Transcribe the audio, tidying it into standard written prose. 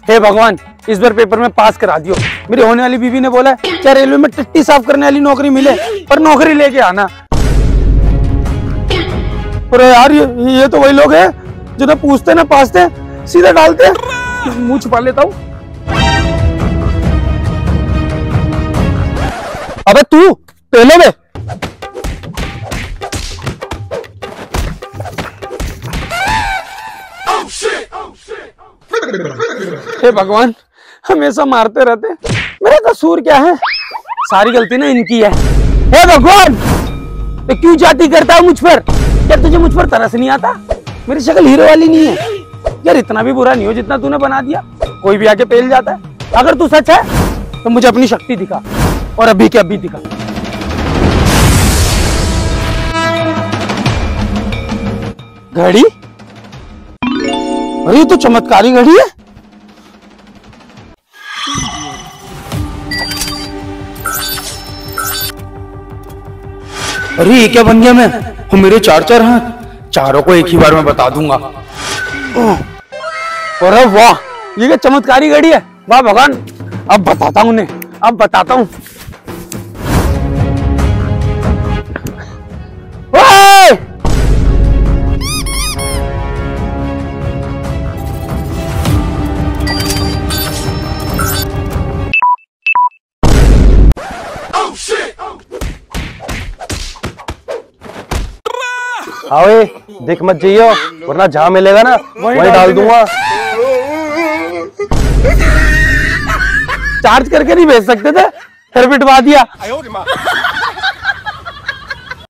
हे भगवान, इस बार पेपर में पास करा दियो। मेरी होने वाली बीवी ने बोला है क्या रेलवे में टट्टी साफ करने वाली नौकरी मिले, पर नौकरी लेके आना। अरे यार ये तो वही लोग हैं जिन्हें पूछते ना पासते सीधा डालते। मुंह छुपा लेता हूँ। अबे तू पहले में हे भगवान, हमेशा मारते रहते, मेरा कसूर क्या है? सारी गलती ना इनकी है। हे भगवान, तो क्यों जाती करता है मुझ पर? क्या तुझे मुझ पर तरस नहीं आता? मेरी शक्ल हीरो वाली नहीं है यार, इतना भी बुरा नहीं हो जितना तूने बना दिया। कोई भी आके पेल जाता है। अगर तू सच है तो मुझे अपनी शक्ति दिखा, और अभी के अभी दिखा। घड़ी? अरे ये तो चमत्कारी घड़ी है। अरे ये क्या बन गया मैं? मेरे चार हाथ, चारों को एक ही बार में बता दूंगा। अरे वाह, ये क्या चमत्कारी घड़ी है। वाह भगवान, अब बताता हूं उन्हें, अब बताता हूं। आओए, दिख मत जाइयो, वरना जहां मिलेगा ना वहीं डाल दूंगा। चार्ज करके नहीं भेज सकते थे, फिर बिठवा दिया।